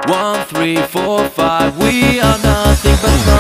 1, 3, 4, 5. We are nothing but